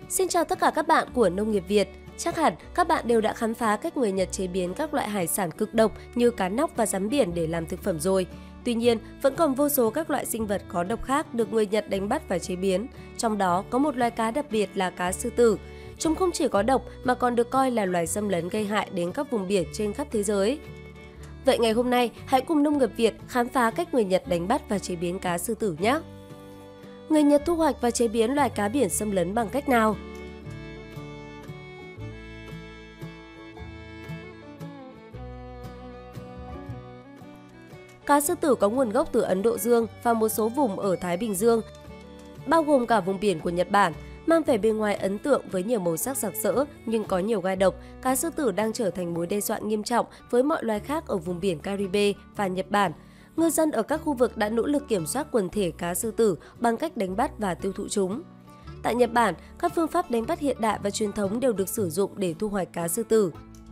Xin chào tất cả các bạn của Nông nghiệp Việt. Chắc hẳn các bạn đều đã khám phá cách người Nhật chế biến các loại hải sản cực độc như cá nóc và rắn biển để làm thực phẩm rồi. Tuy nhiên, vẫn còn vô số các loại sinh vật có độc khác được người Nhật đánh bắt và chế biến. Trong đó có một loài cá đặc biệt là cá sư tử. Chúng không chỉ có độc mà còn được coi là loài xâm lấn gây hại đến các vùng biển trên khắp thế giới. Vậy ngày hôm nay, hãy cùng Nông nghiệp Việt khám phá cách người Nhật đánh bắt và chế biến cá sư tử nhé! Người Nhật thu hoạch và chế biến loài cá biển xâm lấn bằng cách nào? Cá sư tử có nguồn gốc từ Ấn Độ Dương và một số vùng ở Thái Bình Dương, bao gồm cả vùng biển của Nhật Bản. Mang vẻ bề ngoài ấn tượng với nhiều màu sắc sặc sỡ nhưng có nhiều gai độc, cá sư tử đang trở thành mối đe dọa nghiêm trọng với mọi loài khác ở vùng biển Caribe và Nhật Bản. Ngư dân ở các khu vực đã nỗ lực kiểm soát quần thể cá sư tử bằng cách đánh bắt và tiêu thụ chúng. Tại Nhật Bản, các phương pháp đánh bắt hiện đại và truyền thống đều được sử dụng để thu hoạch cá sư tử.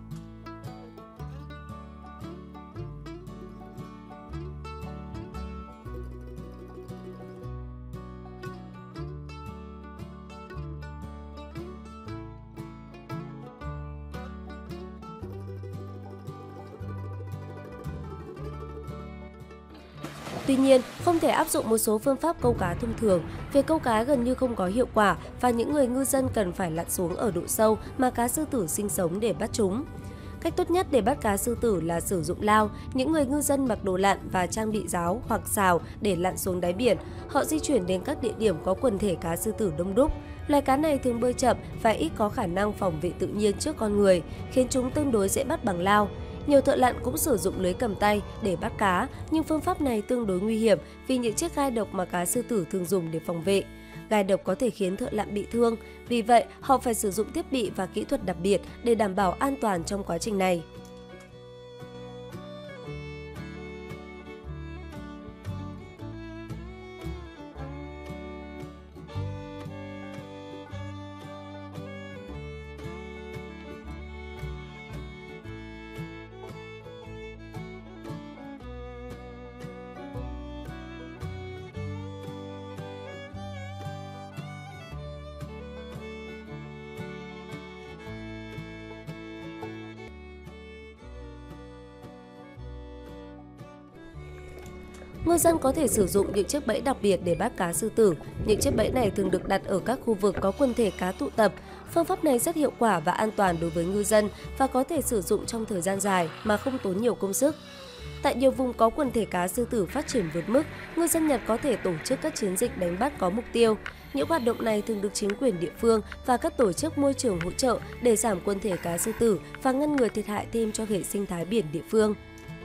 Tuy nhiên, không thể áp dụng một số phương pháp câu cá thông thường. Việc câu cá gần như không có hiệu quả và những người ngư dân cần phải lặn xuống ở độ sâu mà cá sư tử sinh sống để bắt chúng. Cách tốt nhất để bắt cá sư tử là sử dụng lao. Những người ngư dân mặc đồ lặn và trang bị giáo hoặc xào để lặn xuống đáy biển. Họ di chuyển đến các địa điểm có quần thể cá sư tử đông đúc. Loài cá này thường bơi chậm và ít có khả năng phòng vệ tự nhiên trước con người, khiến chúng tương đối dễ bắt bằng lao. Nhiều thợ lặn cũng sử dụng lưới cầm tay để bắt cá, nhưng phương pháp này tương đối nguy hiểm vì những chiếc gai độc mà cá sư tử thường dùng để phòng vệ. Gai độc có thể khiến thợ lặn bị thương, vì vậy họ phải sử dụng thiết bị và kỹ thuật đặc biệt để đảm bảo an toàn trong quá trình này. Ngư dân có thể sử dụng những chiếc bẫy đặc biệt để bắt cá sư tử. Những chiếc bẫy này thường được đặt ở các khu vực có quần thể cá tụ tập. Phương pháp này rất hiệu quả và an toàn đối với ngư dân và có thể sử dụng trong thời gian dài mà không tốn nhiều công sức. Tại nhiều vùng có quần thể cá sư tử phát triển vượt mức, ngư dân Nhật có thể tổ chức các chiến dịch đánh bắt có mục tiêu. Những hoạt động này thường được chính quyền địa phương và các tổ chức môi trường hỗ trợ để giảm quần thể cá sư tử và ngăn ngừa thiệt hại thêm cho hệ sinh thái biển địa phương.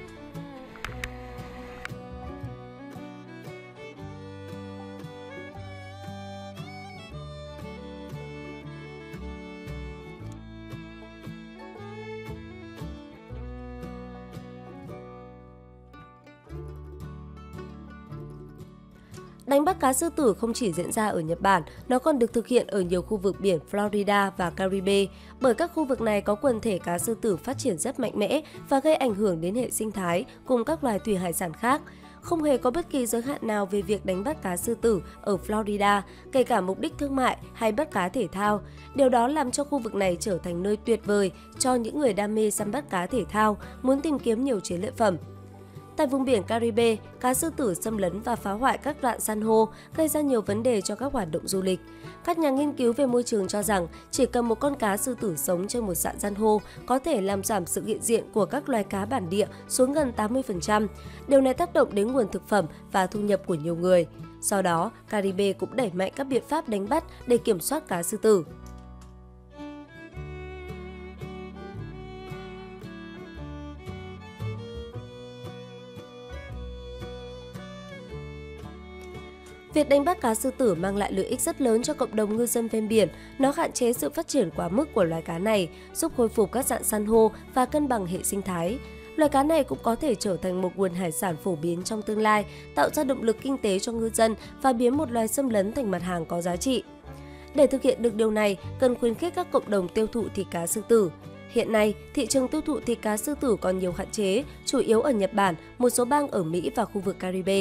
Đánh bắt cá sư tử không chỉ diễn ra ở Nhật Bản, nó còn được thực hiện ở nhiều khu vực biển Florida và Caribe, bởi các khu vực này có quần thể cá sư tử phát triển rất mạnh mẽ và gây ảnh hưởng đến hệ sinh thái cùng các loài thủy hải sản khác. Không hề có bất kỳ giới hạn nào về việc đánh bắt cá sư tử ở Florida, kể cả mục đích thương mại hay bắt cá thể thao. Điều đó làm cho khu vực này trở thành nơi tuyệt vời cho những người đam mê săn bắt cá thể thao, muốn tìm kiếm nhiều chiến lợi phẩm. Tại vùng biển Caribe, cá sư tử xâm lấn và phá hoại các rạn san hô, gây ra nhiều vấn đề cho các hoạt động du lịch. Các nhà nghiên cứu về môi trường cho rằng chỉ cần một con cá sư tử sống trên một rạn san hô có thể làm giảm sự hiện diện của các loài cá bản địa xuống gần 80%. Điều này tác động đến nguồn thực phẩm và thu nhập của nhiều người. Do đó, Caribe cũng đẩy mạnh các biện pháp đánh bắt để kiểm soát cá sư tử. Việc đánh bắt cá sư tử mang lại lợi ích rất lớn cho cộng đồng ngư dân ven biển. Nó hạn chế sự phát triển quá mức của loài cá này, giúp khôi phục các rạn san hô và cân bằng hệ sinh thái. Loài cá này cũng có thể trở thành một nguồn hải sản phổ biến trong tương lai, tạo ra động lực kinh tế cho ngư dân và biến một loài xâm lấn thành mặt hàng có giá trị. Để thực hiện được điều này, cần khuyến khích các cộng đồng tiêu thụ thịt cá sư tử. Hiện nay, thị trường tiêu thụ thịt cá sư tử còn nhiều hạn chế, chủ yếu ở Nhật Bản, một số bang ở Mỹ và khu vực Caribe.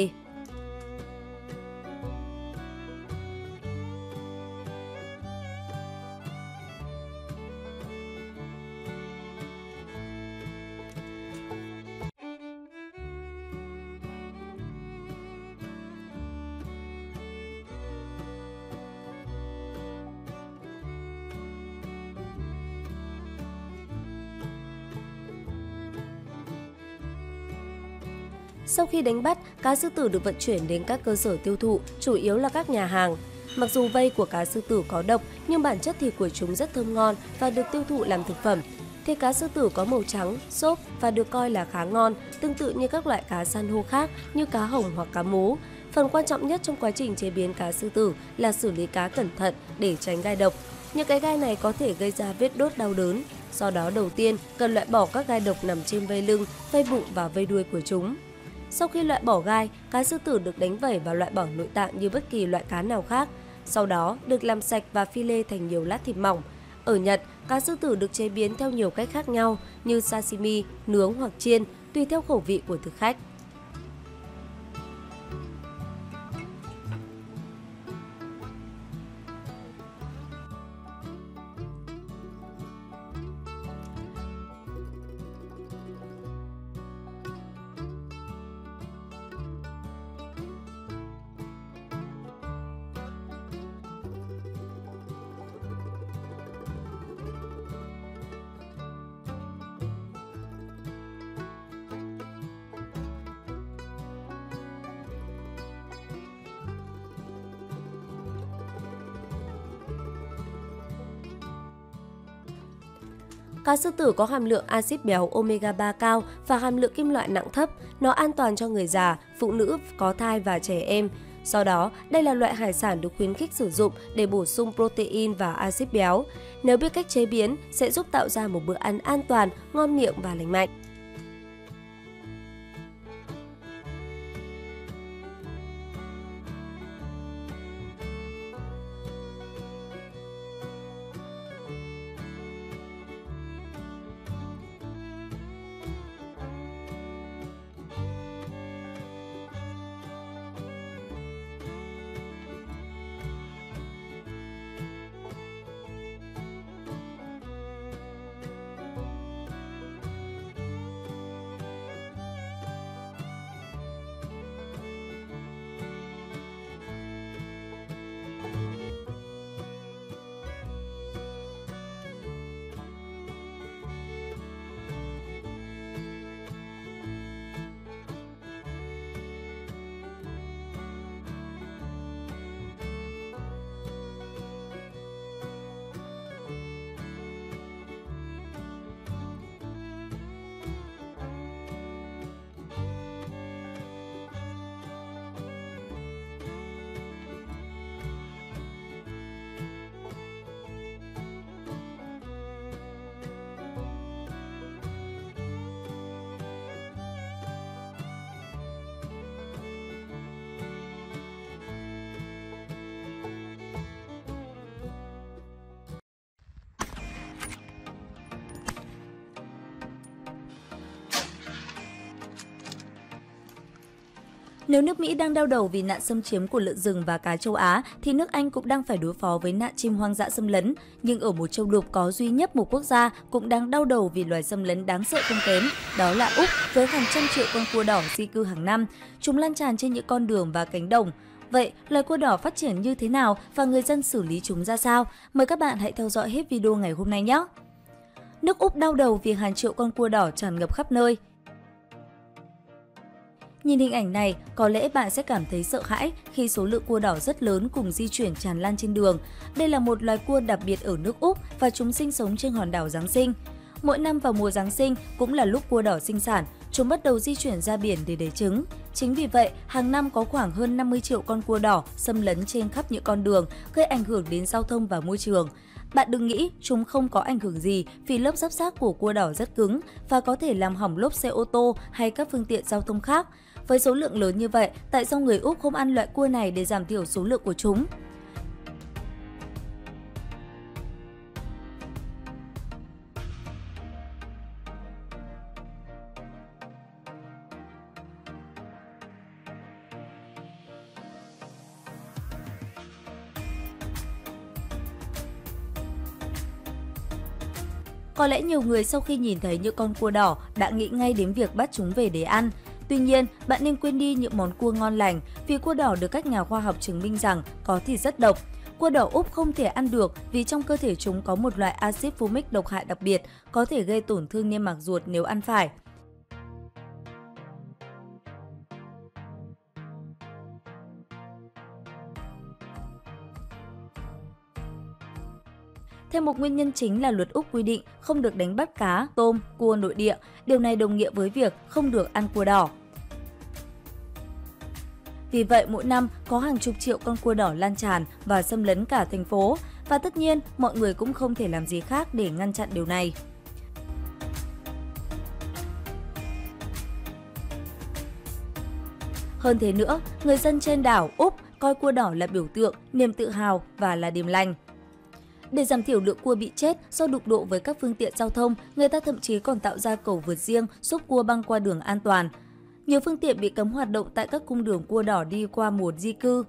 Sau khi đánh bắt, cá sư tử được vận chuyển đến các cơ sở tiêu thụ, chủ yếu là các nhà hàng. Mặc dù vây của cá sư tử có độc, nhưng bản chất thịt của chúng rất thơm ngon và được tiêu thụ làm thực phẩm. Thịt cá sư tử có màu trắng, xốp và được coi là khá ngon, tương tự như các loại cá san hô khác như cá hồng hoặc cá mú. Phần quan trọng nhất trong quá trình chế biến cá sư tử là xử lý cá cẩn thận để tránh gai độc. Những cái gai này có thể gây ra vết đốt đau đớn. Do đó đầu tiên cần loại bỏ các gai độc nằm trên vây lưng, vây bụng và vây đuôi của chúng. Sau khi loại bỏ gai, cá sư tử được đánh vẩy và loại bỏ nội tạng như bất kỳ loại cá nào khác. Sau đó được làm sạch và phi lê thành nhiều lát thịt mỏng. Ở Nhật, cá sư tử được chế biến theo nhiều cách khác nhau như sashimi, nướng hoặc chiên, tùy theo khẩu vị của thực khách. Cá sư tử có hàm lượng axit béo omega 3 cao và hàm lượng kim loại nặng thấp. Nó an toàn cho người già, phụ nữ có thai và trẻ em. Do đó, đây là loại hải sản được khuyến khích sử dụng để bổ sung protein và axit béo. Nếu biết cách chế biến, sẽ giúp tạo ra một bữa ăn an toàn, ngon miệng và lành mạnh. Nếu nước Mỹ đang đau đầu vì nạn xâm chiếm của lợn rừng và cá châu Á, thì nước Anh cũng đang phải đối phó với nạn chim hoang dã xâm lấn. Nhưng ở một châu lục có duy nhất một quốc gia cũng đang đau đầu vì loài xâm lấn đáng sợ không kém, đó là Úc với hàng trăm triệu con cua đỏ di cư hàng năm. Chúng lan tràn trên những con đường và cánh đồng. Vậy, loài cua đỏ phát triển như thế nào và người dân xử lý chúng ra sao? Mời các bạn hãy theo dõi hết video ngày hôm nay nhé! Nước Úc đau đầu vì hàng triệu con cua đỏ tràn ngập khắp nơi. Nhìn hình ảnh này, có lẽ bạn sẽ cảm thấy sợ hãi khi số lượng cua đỏ rất lớn cùng di chuyển tràn lan trên đường. Đây là một loài cua đặc biệt ở nước Úc và chúng sinh sống trên hòn đảo Giáng sinh. Mỗi năm vào mùa Giáng sinh cũng là lúc cua đỏ sinh sản, chúng bắt đầu di chuyển ra biển để đẻ trứng. Chính vì vậy, hàng năm có khoảng hơn 50 triệu con cua đỏ xâm lấn trên khắp những con đường, gây ảnh hưởng đến giao thông và môi trường. Bạn đừng nghĩ chúng không có ảnh hưởng gì vì lớp giáp xác của cua đỏ rất cứng và có thể làm hỏng lốp xe ô tô hay các phương tiện giao thông khác. Với số lượng lớn như vậy, tại sao người Úc không ăn loại cua này để giảm thiểu số lượng của chúng? Có lẽ nhiều người sau khi nhìn thấy những con cua đỏ đã nghĩ ngay đến việc bắt chúng về để ăn. Tuy nhiên, bạn nên quên đi những món cua ngon lành vì cua đỏ được các nhà khoa học chứng minh rằng có thịt rất độc. Cua đỏ Úc không thể ăn được vì trong cơ thể chúng có một loại axit formic độc hại đặc biệt, có thể gây tổn thương niêm mạc ruột nếu ăn phải. Thêm một nguyên nhân chính là luật Úc quy định không được đánh bắt cá, tôm, cua nội địa. Điều này đồng nghĩa với việc không được ăn cua đỏ. Vì vậy, mỗi năm có hàng chục triệu con cua đỏ lan tràn và xâm lấn cả thành phố. Và tất nhiên, mọi người cũng không thể làm gì khác để ngăn chặn điều này. Hơn thế nữa, người dân trên đảo Úc coi cua đỏ là biểu tượng, niềm tự hào và là điềm lành. Để giảm thiểu lượng cua bị chết do đụng độ với các phương tiện giao thông, người ta thậm chí còn tạo ra cầu vượt riêng giúp cua băng qua đường an toàn. Nhiều phương tiện bị cấm hoạt động tại các cung đường cua đỏ đi qua mùa di cư.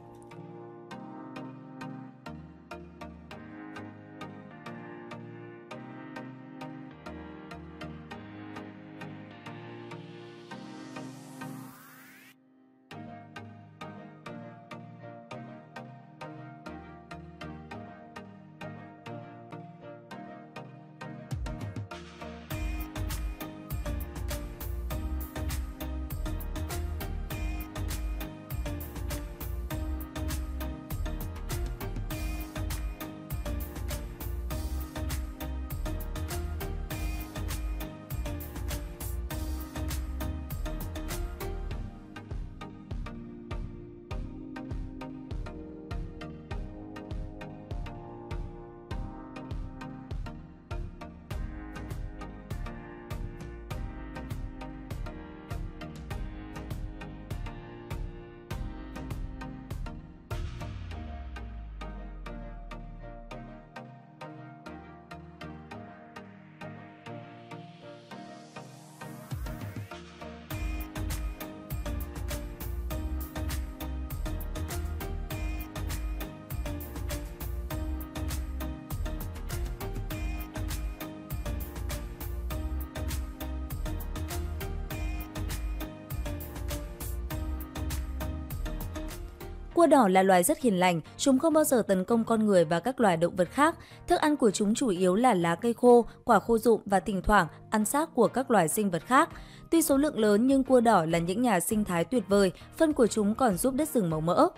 Cua đỏ là loài rất hiền lành, chúng không bao giờ tấn công con người và các loài động vật khác. Thức ăn của chúng chủ yếu là lá cây khô, quả khô rụng và thỉnh thoảng ăn xác của các loài sinh vật khác. Tuy số lượng lớn nhưng cua đỏ là những nhà sinh thái tuyệt vời, phân của chúng còn giúp đất rừng màu mỡ.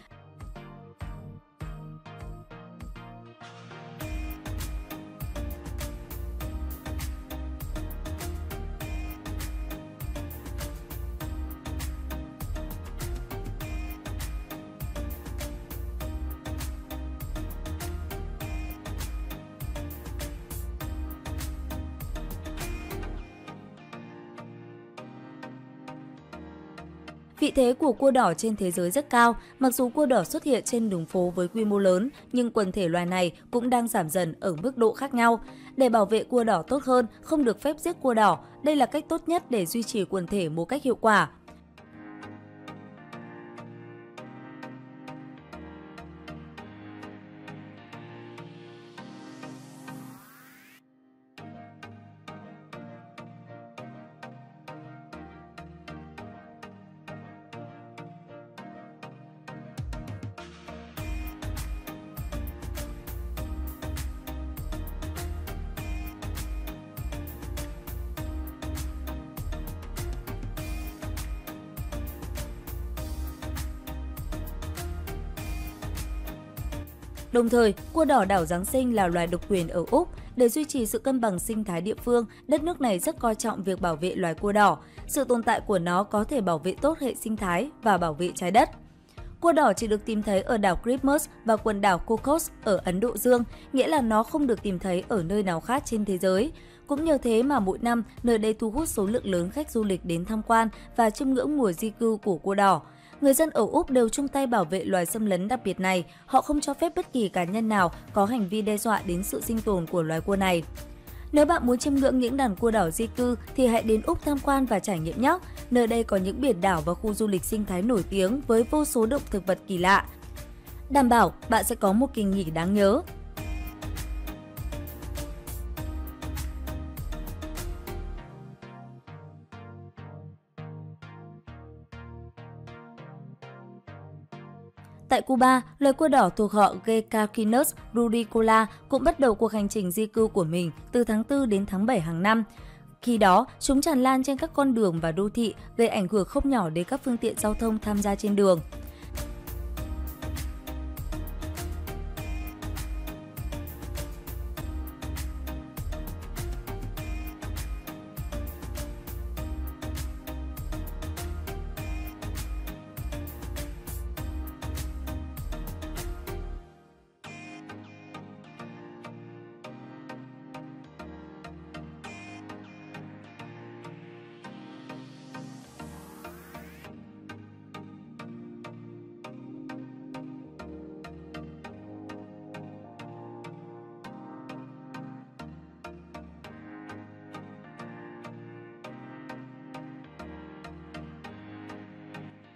Vị thế của cua đỏ trên thế giới rất cao, mặc dù cua đỏ xuất hiện trên đường phố với quy mô lớn, nhưng quần thể loài này cũng đang giảm dần ở mức độ khác nhau. Để bảo vệ cua đỏ tốt hơn, không được phép giết cua đỏ, đây là cách tốt nhất để duy trì quần thể một cách hiệu quả. Đồng thời, cua đỏ đảo Giáng sinh là loài độc quyền ở Úc. Để duy trì sự cân bằng sinh thái địa phương, đất nước này rất coi trọng việc bảo vệ loài cua đỏ. Sự tồn tại của nó có thể bảo vệ tốt hệ sinh thái và bảo vệ trái đất. Cua đỏ chỉ được tìm thấy ở đảo Christmas và quần đảo Cocos ở Ấn Độ Dương, nghĩa là nó không được tìm thấy ở nơi nào khác trên thế giới. Cũng nhờ thế mà mỗi năm, nơi đây thu hút số lượng lớn khách du lịch đến tham quan và chiêm ngưỡng mùa di cư của cua đỏ. Người dân ở Úc đều chung tay bảo vệ loài xâm lấn đặc biệt này, họ không cho phép bất kỳ cá nhân nào có hành vi đe dọa đến sự sinh tồn của loài cua này. Nếu bạn muốn chiêm ngưỡng những đàn cua đỏ di cư thì hãy đến Úc tham quan và trải nghiệm nhé. Nơi đây có những biển đảo và khu du lịch sinh thái nổi tiếng với vô số động thực vật kỳ lạ. Đảm bảo bạn sẽ có một kỳ nghỉ đáng nhớ. Tại Cuba, loài cua đỏ thuộc họ Gecarcinus rudicola cũng bắt đầu cuộc hành trình di cư của mình từ tháng 4 đến tháng 7 hàng năm. Khi đó, chúng tràn lan trên các con đường và đô thị, gây ảnh hưởng không nhỏ đến các phương tiện giao thông tham gia trên đường.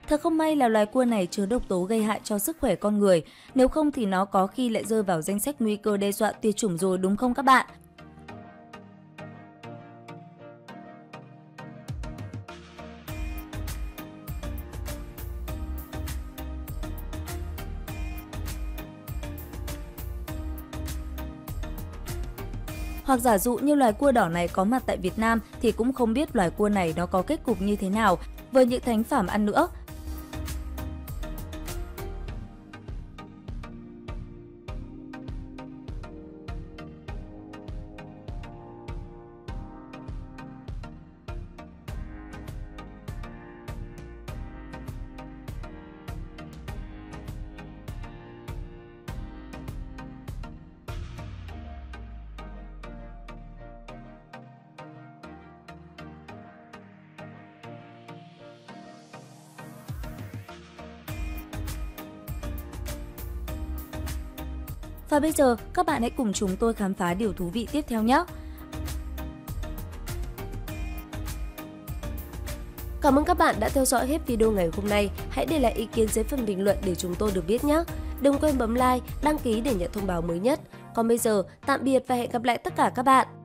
Thật không may là loài cua này chứa độc tố gây hại cho sức khỏe con người, nếu không thì nó có khi lại rơi vào danh sách nguy cơ đe dọa tuyệt chủng rồi đúng không các bạn? Hoặc giả dụ như loài cua đỏ này có mặt tại Việt Nam thì cũng không biết loài cua này nó có kết cục như thế nào với những thánh phàm ăn nữa. Và bây giờ, các bạn hãy cùng chúng tôi khám phá điều thú vị tiếp theo nhé! Cảm ơn các bạn đã theo dõi hết video ngày hôm nay. Hãy để lại ý kiến dưới phần bình luận để chúng tôi được biết nhé! Đừng quên bấm like, đăng ký để nhận thông báo mới nhất. Còn bây giờ, tạm biệt và hẹn gặp lại tất cả các bạn!